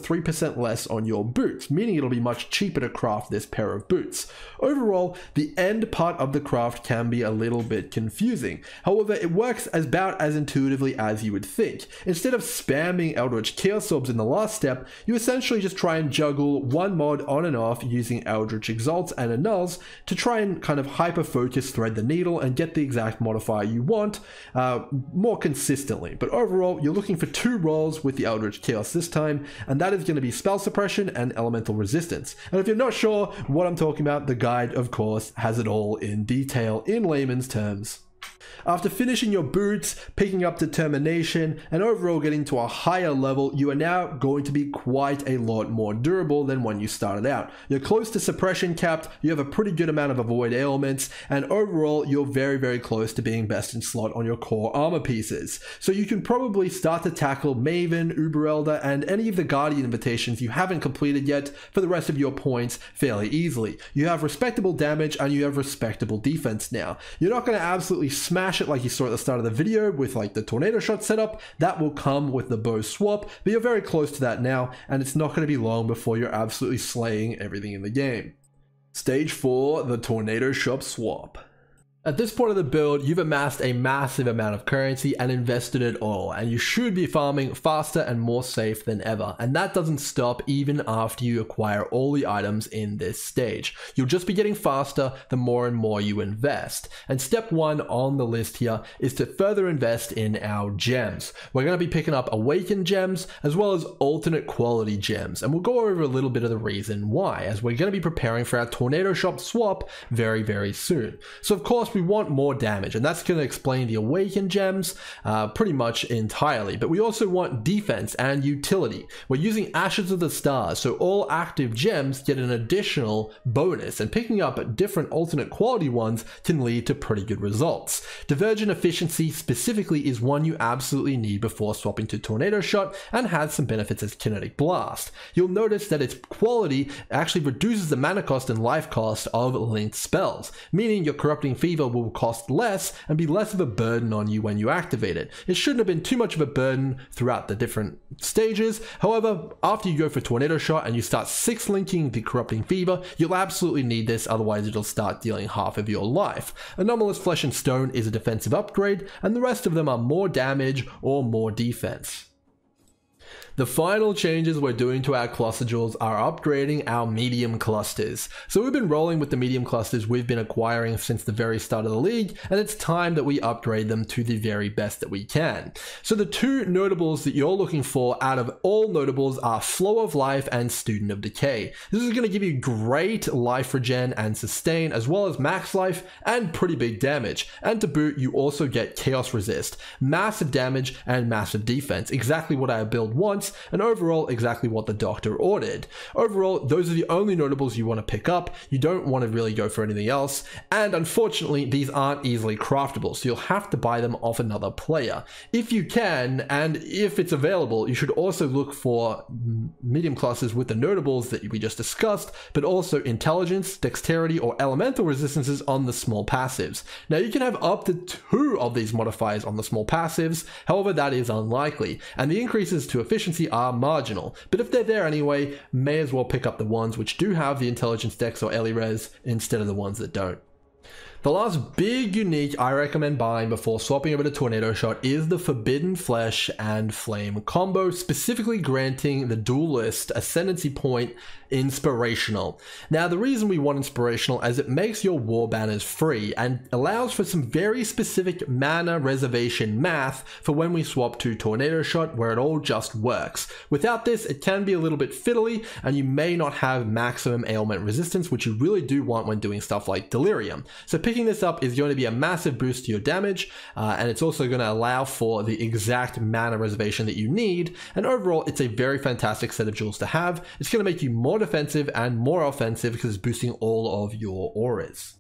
three percent less on your boots, meaning it'll be much cheaper to craft this pair of boots. Overall, the end part of the craft can be a little bit confusing. However, it works as about as intuitively as you would think. Instead of spamming Eldritch Chaos Orbs in the last step, you essentially just try and juggle one mod on and off using Eldritch Exalts and Annuls to try and kind of hyper-focus thread the needle and get the exact modifier you want uh, more consistently. But overall, you're looking for two rolls with the Eldritch Chaos this time, and that is going to be Spell Suppression and Elemental Resistance. And if you're not sure what I'm talking about, the guide, of course, has it all in detail in layman's terms. After finishing your boots, picking up determination, and overall getting to a higher level, you are now going to be quite a lot more durable than when you started out. You're close to suppression capped, you have a pretty good amount of avoid ailments, and overall you're very very close to being best in slot on your core armor pieces. So you can probably start to tackle Maven, Uber Elder, and any of the Guardian invitations you haven't completed yet for the rest of your points fairly easily. You have respectable damage and you have respectable defense now. You're not going to absolutely smash it like you saw at the start of the video with like the tornado shot setup. That will come with the bow swap, but you're very close to that now, and it's not going to be long before you're absolutely slaying everything in the game. Stage four, the tornado shot swap. At this point of the build, you've amassed a massive amount of currency and invested it all, and you should be farming faster and more safe than ever, and that doesn't stop even after you acquire all the items in this stage. You'll just be getting faster the more and more you invest. And step one on the list here is to further invest in our gems. We're going to be picking up awakened gems as well as alternate quality gems, and we'll go over a little bit of the reason why, as we're going to be preparing for our tornado shop swap very very soon. So of course we want more damage, and that's going to explain the awakened gems uh, pretty much entirely, but we also want defense and utility. We're using Ashes of the Stars, so all active gems get an additional bonus, and picking up different alternate quality ones can lead to pretty good results. Divergent Efficiency specifically is one you absolutely need before swapping to Tornado Shot, and has some benefits as Kinetic Blast. You'll notice that its quality actually reduces the mana cost and life cost of linked spells, meaning your Corrupting Fever will cost less and be less of a burden on you when you activate it. It shouldn't have been too much of a burden throughout the different stages. However, after you go for Tornado Shot and you start six linking the Corrupting Fever, you'll absolutely need this, otherwise it'll start dealing half of your life. Anomalous Flesh and Stone is a defensive upgrade, and the rest of them are more damage or more defense. The final changes we're doing to our cluster jewels are upgrading our medium clusters. So we've been rolling with the medium clusters we've been acquiring since the very start of the league, and it's time that we upgrade them to the very best that we can. So the two notables that you're looking for out of all notables are Flow of Life and Student of Decay. This is going to give you great life regen and sustain, as well as max life and pretty big damage. And to boot, you also get Chaos Resist, massive damage and massive defense, exactly what our build wants, and overall exactly what the doctor ordered. Overall, those are the only notables you want to pick up. You don't want to really go for anything else, and unfortunately these aren't easily craftable, so you'll have to buy them off another player. If you can, and if it's available, you should also look for medium classes with the notables that we just discussed, but also intelligence, dexterity, or elemental resistances on the small passives. Now you can have up to two of these modifiers on the small passives, however that is unlikely, and the increases to efficiency are marginal, but if they're there anyway, may as well pick up the ones which do have the intelligence dex or Eli-Res instead of the ones that don't. The last big unique I recommend buying before swapping over to Tornado Shot is the Forbidden Flesh and Flame combo, specifically granting the duelist Ascendency point Inspirational. Now the reason we want Inspirational is it makes your war banners free and allows for some very specific mana reservation math for when we swap to Tornado Shot, where it all just works. Without this, it can be a little bit fiddly and you may not have maximum ailment resistance, which you really do want when doing stuff like Delirium. So picking this up is going to be a massive boost to your damage, uh, and it's also going to allow for the exact mana reservation that you need, and overall it's a very fantastic set of jewels to have. It's going to make you more defensive and more offensive because it's boosting all of your auras.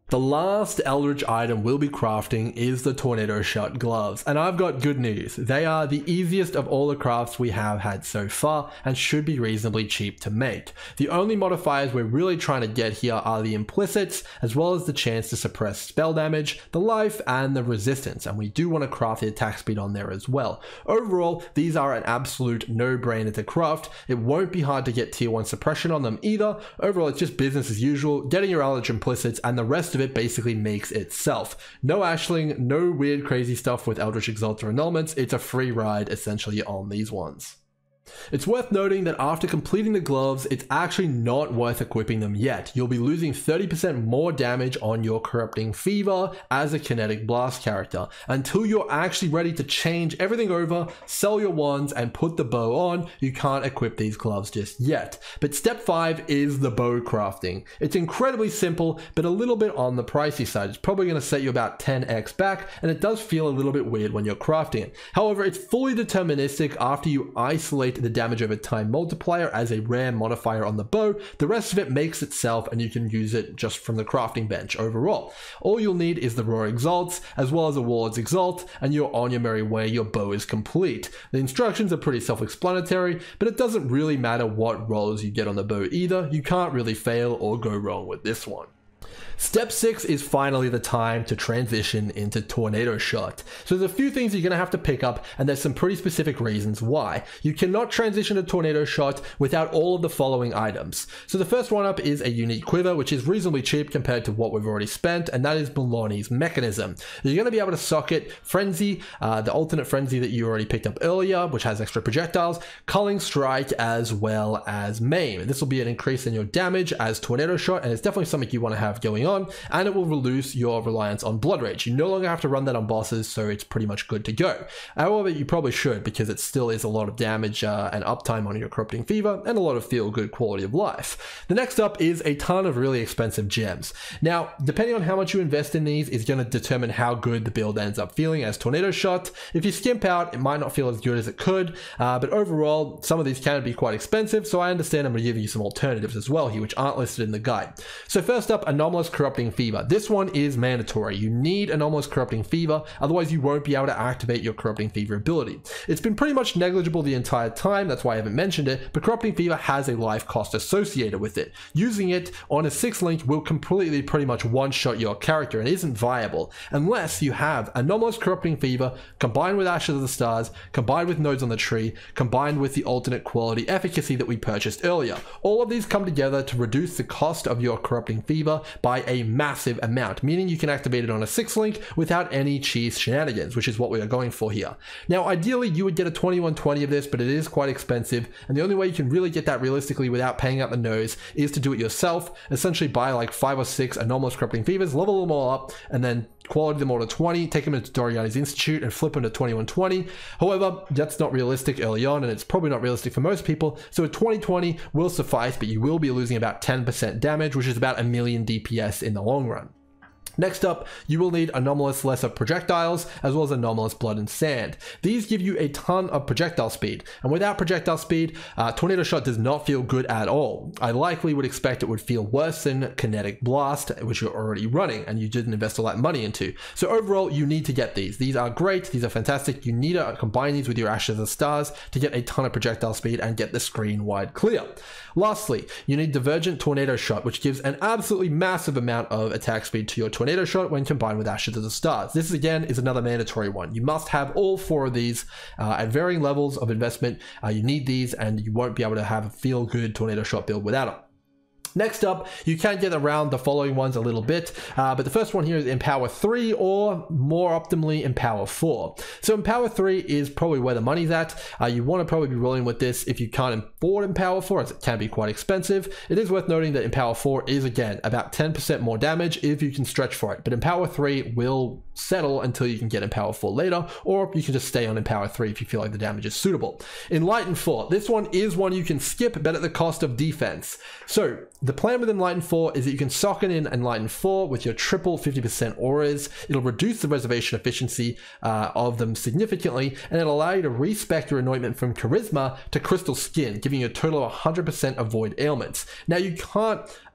The last eldritch item we'll be crafting is the Tornado Shot gloves, and I've got good news. They are the easiest of all the crafts we have had so far and should be reasonably cheap to make. The only modifiers we're really trying to get here are the implicits, as well as the chance to suppress spell damage, the life, and the resistance, and we do want to craft the attack speed on there as well. Overall, these are an absolute no-brainer to craft. It won't be hard to get tier one suppression on them either. Overall, it's just business as usual, getting your eldritch implicits, and the rest of it basically makes itself. No ashling, no weird crazy stuff with eldritch exalts or annulments. It's a free ride essentially on these ones. It's worth noting that after completing the gloves, it's actually not worth equipping them yet. You'll be losing thirty percent more damage on your Corrupting Fever as a Kinetic Blast character. Until you're actually ready to change everything over, sell your wands, and put the bow on, you can't equip these gloves just yet. But step five is the bow crafting. It's incredibly simple, but a little bit on the pricey side. It's probably going to set you about ten x back, and it does feel a little bit weird when you're crafting it. However, it's fully deterministic after you isolate the damage over time multiplier as a rare modifier on the bow. The rest of it makes itself, and you can use it just from the crafting bench overall. All you'll need is the raw exalts as well as a ward's exalt, and you're on your merry way. Your bow is complete. The instructions are pretty self-explanatory, but it doesn't really matter what rolls you get on the bow either. You can't really fail or go wrong with this one. Step six is finally the time to transition into Tornado Shot. So there's a few things you're going to have to pick up, and there's some pretty specific reasons why. You cannot transition to Tornado Shot without all of the following items. So the first one up is a unique quiver, which is reasonably cheap compared to what we've already spent, and that is Bologna's Mechanism. You're going to be able to socket Frenzy, uh, the alternate Frenzy that you already picked up earlier, which has extra projectiles, Culling Strike, as well as Maim. This will be an increase in your damage as Tornado Shot, and it's definitely something you want to have going on, and it will reduce your reliance on Blood Rage. You no longer have to run that on bosses, so it's pretty much good to go. However, you probably should, because it still is a lot of damage uh, and uptime on your Corrupting Fever, and a lot of feel-good quality of life. The next up is a ton of really expensive gems. Now, depending on how much you invest in these is going to determine how good the build ends up feeling as Tornado Shot. If you skimp out, it might not feel as good as it could, uh, but overall, some of these can be quite expensive, so I understand I'm going to give you some alternatives as well here, which aren't listed in the guide. So first up, Anomalous Corrupting Fever. This one is mandatory. You need Anomalous Corrupting Fever, otherwise you won't be able to activate your Corrupting Fever ability. It's been pretty much negligible the entire time, that's why I haven't mentioned it, but Corrupting Fever has a life cost associated with it. Using it on a six link will completely pretty much one-shot your character and isn't viable unless you have Anomalous Corrupting Fever combined with Ashes of the Stars, combined with Nodes on the Tree, combined with the alternate quality efficacy that we purchased earlier. All of these come together to reduce the cost of your Corrupting Fever by a massive amount, meaning you can activate it on a six link without any cheese shenanigans, which is what we are going for here. Now, ideally, you would get a twenty-one twenty of this, but it is quite expensive, and the only way you can really get that realistically without paying out the nose is to do it yourself. Essentially buy like five or six Anomalous Corrupting Fevers, level them all up, and then quality them all to twenty, take them into Doriani's Institute and flip them to twenty-one twenty. However, that's not realistic early on, and it's probably not realistic for most people, so a twenty twenty will suffice, but you will be losing about ten percent damage, which is about a million D P S in the long run. Next up, you will need Anomalous Lesser Projectiles, as well as Anomalous Blood and Sand. These give you a ton of projectile speed, and without projectile speed, uh, Tornado Shot does not feel good at all. I likely would expect it would feel worse than Kinetic Blast, which you're already running, and you didn't invest all that money into. So overall, you need to get these. These are great, these are fantastic. You need to combine these with your Ashes of the Stars to get a ton of projectile speed and get the screen wide clear. Lastly, you need Divergent Tornado Shot, which gives an absolutely massive amount of attack speed to your Tornado Shot when combined with Ashes of the Stars. This again is another mandatory one. You must have all four of these uh, at varying levels of investment. Uh, you need these, and you won't be able to have a feel-good Tornado Shot build without them. Next up, you can get around the following ones a little bit, uh, but the first one here is Empower three, or more optimally Empower four. So Empower three is probably where the money's at. Uh, you want to probably be rolling with this if you can't afford Empower four, as it can be quite expensive. It is worth noting that Empower four is, again, about ten percent more damage if you can stretch for it, but Empower three will settle until you can get Empower four later, or you can just stay on Empower three if you feel like the damage is suitable. Enlighten four, this one is one you can skip, but at the cost of defense. So the plan with Enlighten four is that you can socket in Enlighten four with your triple fifty percent auras. It'll reduce the reservation efficiency uh, of them significantly, and it'll allow you to respec your anointment from Charisma to Crystal Skin, giving you a total of one hundred percent avoid ailments. Now, you can't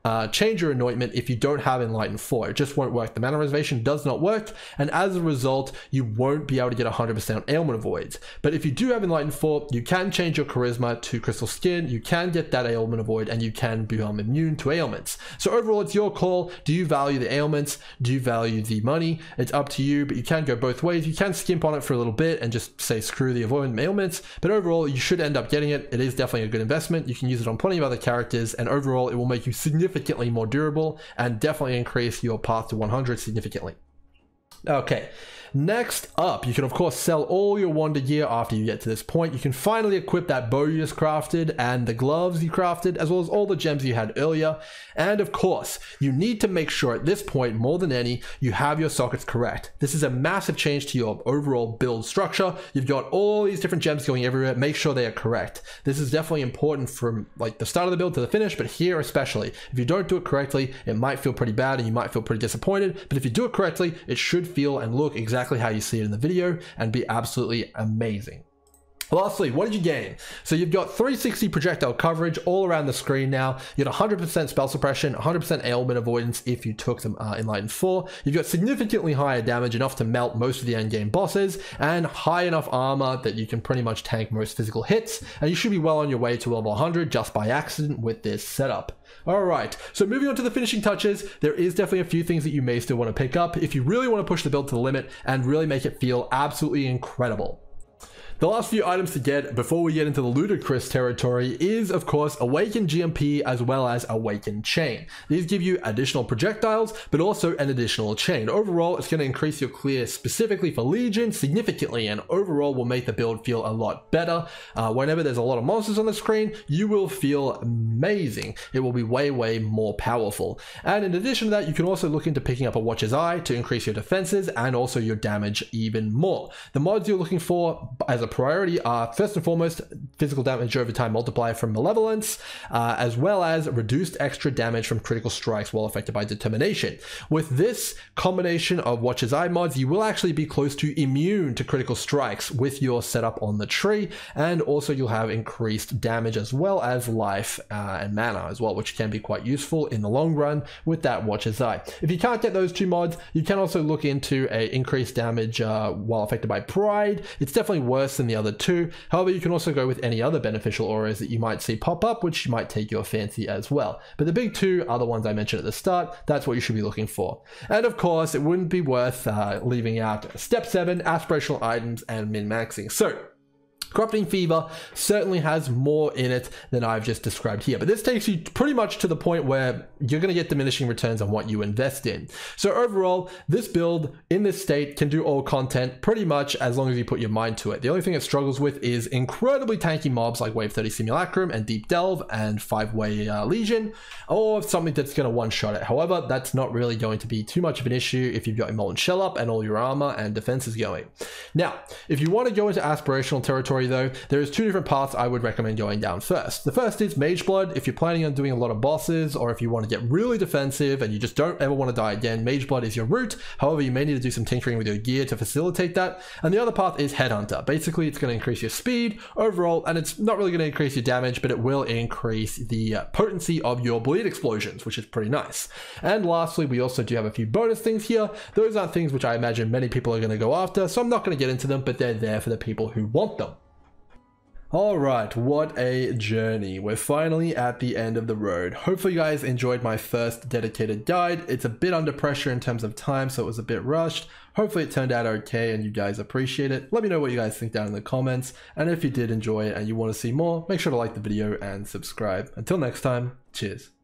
uh, change your anointment if you don't have Enlightened four. It just won't work. The mana reservation does not work, and as a result, you won't be able to get one hundred percent ailment avoids. But if you do have Enlightened four, you can change your charisma to Crystal Skin, you can get that ailment avoid, and you can become immune to ailments. So overall, it's your call. Do you value the ailments? Do you value the money? It's up to you, but you can go both ways. You can skimp on it for a little bit and just say screw the avoid ailments, but overall, you should end up getting it. It is definitely a good investment. You can use it on plenty of other characters, and overall, it will make you significantly more durable and definitely increase your path to one hundred significantly. Okay. Next up, you can of course sell all your wonder gear after you get to this point. You can finally equip that bow you just crafted and the gloves you crafted, as well as all the gems you had earlier. And of course, you need to make sure at this point, more than any, you have your sockets correct. This is a massive change to your overall build structure. You've got all these different gems going everywhere. Make sure they are correct. This is definitely important from like the start of the build to the finish, but here especially. If you don't do it correctly, it might feel pretty bad and you might feel pretty disappointed, but if you do it correctly, it should feel and look exactly Exactly how you see it in the video and be absolutely amazing. Lastly, what did you gain? So you've got three sixty projectile coverage all around the screen now. You got one hundred percent spell suppression, one hundred percent ailment avoidance if you took them uh, Enlightened four. You've got significantly higher damage, enough to melt most of the endgame bosses, and high enough armor that you can pretty much tank most physical hits, and you should be well on your way to level one hundred just by accident with this setup. Alright, so moving on to the finishing touches, there is definitely a few things that you may still want to pick up if you really want to push the build to the limit and really make it feel absolutely incredible. The last few items to get before we get into the ludicrous territory is, of course, Awakened G M P as well as Awakened Chain. These give you additional projectiles, but also an additional chain. Overall, it's going to increase your clear specifically for Legion significantly, and overall will make the build feel a lot better. Uh, whenever there's a lot of monsters on the screen, you will feel amazing. It will be way, way more powerful. And in addition to that, you can also look into picking up a Watcher's Eye to increase your defenses and also your damage even more. The mods you're looking for as a priority are first and foremost physical damage over time multiplier from Malevolence, uh, as well as reduced extra damage from critical strikes while affected by determination. With this combination of Watcher's Eye mods, you will actually be close to immune to critical strikes with your setup on the tree, and also you'll have increased damage as well as life uh, and mana as well, which can be quite useful in the long run with that Watcher's Eye. If you can't get those two mods, you can also look into a increased damage uh, while affected by Pride. It's definitely worse than the other two. However, you can also go with any other beneficial auras that you might see pop up, which might take your fancy as well. But the big two are the ones I mentioned at the start. That's what you should be looking for. And of course, it wouldn't be worth uh, leaving out step seven, aspirational items and min-maxing. So Corrupting Fever certainly has more in it than I've just described here, but this takes you pretty much to the point where you're going to get diminishing returns on what you invest in. So overall, this build in this state can do all content pretty much as long as you put your mind to it. The only thing it struggles with is incredibly tanky mobs like Wave thirty Simulacrum and Deep Delve and five-way uh, Legion, or something that's going to one-shot it. However, that's not really going to be too much of an issue if you've got your Molten Shell up and all your armor and defenses going. Now, if you want to go into aspirational territory though, there's two different paths I would recommend going down first. The first is Mage Blood. If you're planning on doing a lot of bosses, or if you want to get really defensive and you just don't ever want to die again, Mage Blood is your route. However, you may need to do some tinkering with your gear to facilitate that. And the other path is Headhunter. Basically, it's going to increase your speed overall, and it's not really going to increase your damage, but it will increase the uh, potency of your bleed explosions, which is pretty nice. And lastly, we also do have a few bonus things here. Those aren't things which I imagine many people are going to go after, so I'm not going to get into them, but they're there for the people who want them. Alright, what a journey. We're finally at the end of the road. Hopefully you guys enjoyed my first dedicated guide. It's a bit under pressure in terms of time, so it was a bit rushed. Hopefully it turned out okay and you guys appreciate it. Let me know what you guys think down in the comments. And if you did enjoy it and you want to see more, make sure to like the video and subscribe. Until next time, cheers.